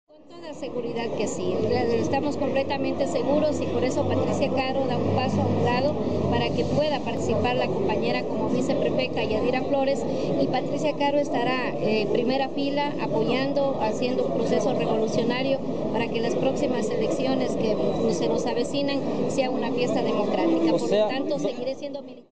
Con toda seguridad que sí, estamos completamente seguros y por eso Patricia Caro da un paso a un lado para que pueda participar la compañera como viceprefecta Yadira Flores, y Patricia Caro estará en primera fila apoyando, haciendo un proceso revolucionario para que las próximas elecciones que se nos avecinan sea una fiesta democrática. Por lo tanto, seguiré siendo militante.